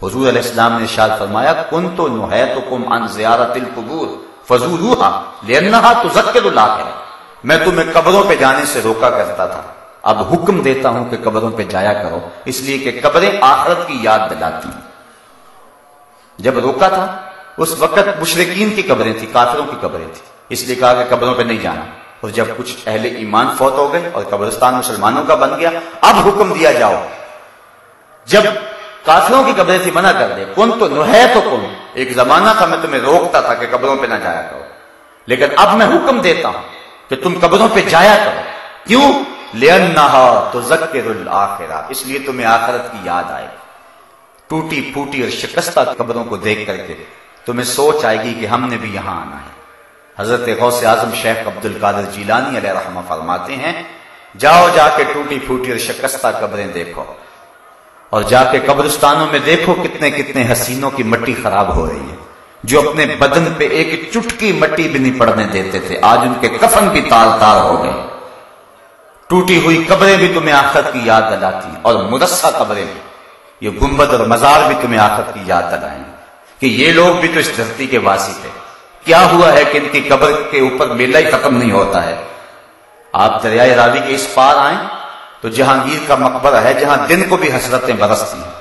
حضور علیہ السلام نے ارشاد فرمایا کنت نہیتکم عن زیارت القبور فزوروها لانها تذکر الاخرہ، میں تمہیں قبروں پہ جانے سے روکا کرتا تھا، اب حکم دیتا ہوں کہ قبروں پہ جایا کرو، اس لیے کہ قبریں آخرت کی یاد دلاتی ہیں۔ جب روکا تھا اس وقت مشرکین کی قبریں تھیں، کافروں کی قبریں تھیں، اس لیے کہا کہ قبروں پہ نہیں جانا، اور جب کچھ اہل ایمان فوت ہو گئے اور قبرستان مسلمانوں کا بن گیا، اب حکم دیا جاؤ۔ جب کافروں کی قبریں تھی منع کر دے، کنت نہیتکم، ایک زمانہ تھا میں تمہیں روکتا تھا کہ قبروں پہ نہ جایا کرو، لیکن اب میں حکم دیتا ہوں کہ تم قبروں پہ جایا کرو۔ کیوں؟ لأنها تذکر الآخرہ، اس لیے تمہیں آخرت کی یاد آئے گی۔ ٹوٹی پھوٹی اور شکستہ قبروں کو دیکھ کر کے تمہیں سوچ آئے گی کہ ہم نے بھی یہاں آنا ہے۔ حضرت غوث اعظم شیخ عبد القادر جیلانی علیہ رحمہ فرماتے ہیں جاؤ جا کے ٹوٹی پھوٹی اور شکستہ قبریں دیکھو، اور جا کے قبرستانوں میں دیکھو کتنے کتنے حسینوں کی مٹی خراب ہو رہی ہے، جو اپنے بدن پہ ایک چٹکی مٹی بھی نہیں پڑنے دیتے تھے، آج ان کے کفن بھی تار تار ہو گئے۔ ٹوٹی ہوئی قبریں بھی تمہیں آخرت کی یاد دلاتی ہیں، اور مرصع قبریں بھی، یہ گنبد اور مزار بھی تمہیں آخرت کی یاد دلائیں کہ یہ لوگ بھی تو اس دھرتی کے واسی تھے، کیا ہوا ہے کہ ان کی قبر کے اوپر میلہ ہی ختم نہیں ہوتا ہے۔ آپ دریائے راوی کے اس پار آئیں تو جہانگیر کا مقبرہ ہے، جہاں دن کو بھی حسرتیں برستی ہیں،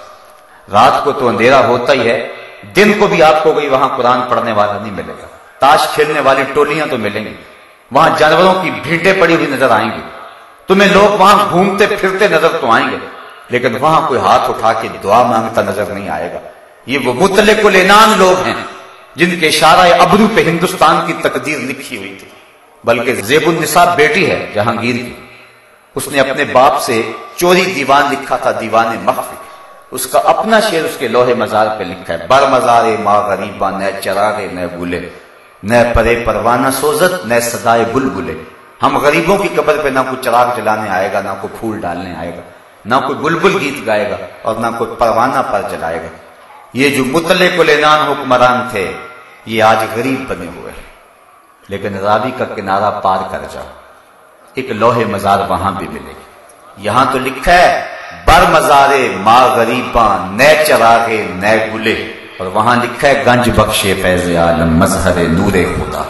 رات کو تو اندھیرا ہوتا ہی ہے، دن کو بھی آپ کو کوئی وہاں قرآن پڑھنے والا نہیں ملے گا، تاش کھیلنے والی ٹولیاں تو ملیں گی، وہاں جانوروں کی بھیڑیں پڑی ہوئی نظر آئیں گی، تمہیں لوگ وہاں گھومتے پھرتے نظر تو آئیں گے، لیکن وہاں کوئی ہاتھ اٹھا کے دعا مانگتا نظر نہیں آئے گا۔ یہ وہ مطلق العنان لوگ ہیں جن کے اشارہ ابرو پہ ہندوستان کی تقدیر لکھی ہوئی تھی، بلکہ زیب النساء بیٹی ہے جہانگیر کی، اس نے اپنے باپ سے چوری دیوان لکھا تھا، دیوان مخفی، اس کا اپنا شعر اس کے لوہے مزار پہ لکھا ہے، بر مزار ماں غریباں نہ چراغے نہ گلے، نہ پرے پروانہ سوزت نہ صدائے بلبلے۔ ہم غریبوں کی قبر پہ نہ کوئی چراغ جلانے آئے گا، نہ کوئی پھول ڈالنے آئے گا، نہ کوئی بلبل گیت گائے گا، اور نہ کوئی پروانہ پر جلائے گا۔ یہ جو مطلق العنان حکمران تھے یہ آج غریب بنے ہوئے ہیں، لیکن راوی کا کنارہ پار کر جاؤ، ایک لوہے مزار وہاں بھی ملے گی، یہاں تو لکھا ہے بر مزارے ماں غریباں نئے چراغے نئے گلے، اور وہاں لکھا ہے گنج بخشے فیض عالم مظہر نور خدا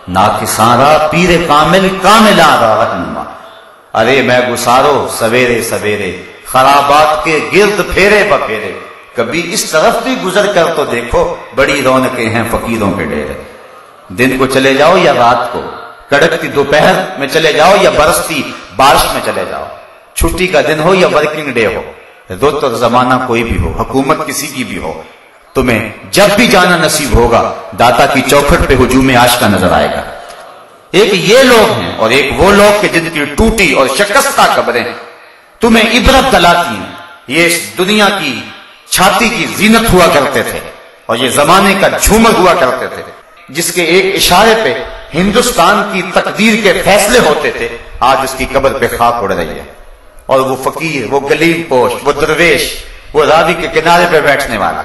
ناکساں پیر کامل کاملاں را رہنما۔ ارے میں گسارو سویرے سویرے خرابات کے گرد پھیرے بپھیرے، کبھی اس طرف بھی گزر کر تو دیکھو بڑی رونقیں ہیں فقیروں کے ڈیرے۔ دن کو چلے جاؤ یا رات کو، کڑکتی دوپہر میں چلے جاؤ یا برستی بارش میں چلے جاؤ، چھٹی کا دن ہو یا ورکنگ ڈے ہو، رت اور زمانہ کوئی بھی ہو، حکومت کسی کی بھی ہو، تمہیں جب بھی جانا نصیب ہوگا داتا کی چوکھٹ پہ ہجوم عاشقہ نظر آئے گا۔ ایک یہ لوگ ہیں اور ایک وہ لوگ کہ جن کی ٹوٹی اور شکستہ قبریں تمہیں عبرت دلاتی ہیں۔ یہ اس دنیا کی چھاتی کی زینت ہوا کرتے تھے، اور یہ زمانے کا جھومر ہوا کرتے تھے، جس کے ایک اشارے پہ ہندوستان کی تقدیر کے فیصلے ہوتے تھے، آج اس کی قبر پہ خاک اڑ رہی ہے، اور وہ فقیر، وہ گلیم پوش، وہ درویش، وہ راوی کے کنارے پہ بیٹھنے والا،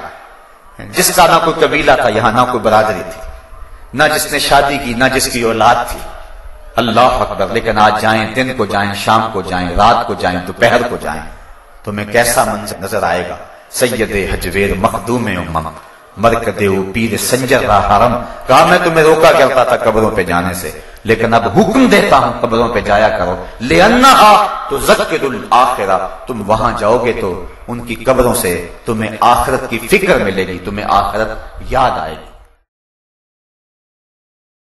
جس کا نہ کوئی قبیلہ تھا یہاں، نہ کوئی برادری تھی، نہ جس نے شادی کی، نہ جس کی اولاد تھی، اللہ اکبر، لیکن آج جائیں، دن کو جائیں، شام کو جائیں، رات کو جائیں، دوپہر کو جائیں، تمہیں کیسا منظر نظر آئے گا۔ سید حجویر مخدوم امم مرکدے پیر سنجر را حرم، کہا میں تمہیں روکا کرتا تھا قبروں پہ جانے سے، لیکن اب حکم دیتا ہوں قبروں پہ جایا کرو، لأنها تذکر الآخرہ، تم وہاں جاؤ گے تو ان کی قبروں سے تمہیں آخرت کی فکر ملے گی، تمہیں آخرت یاد آئے گی۔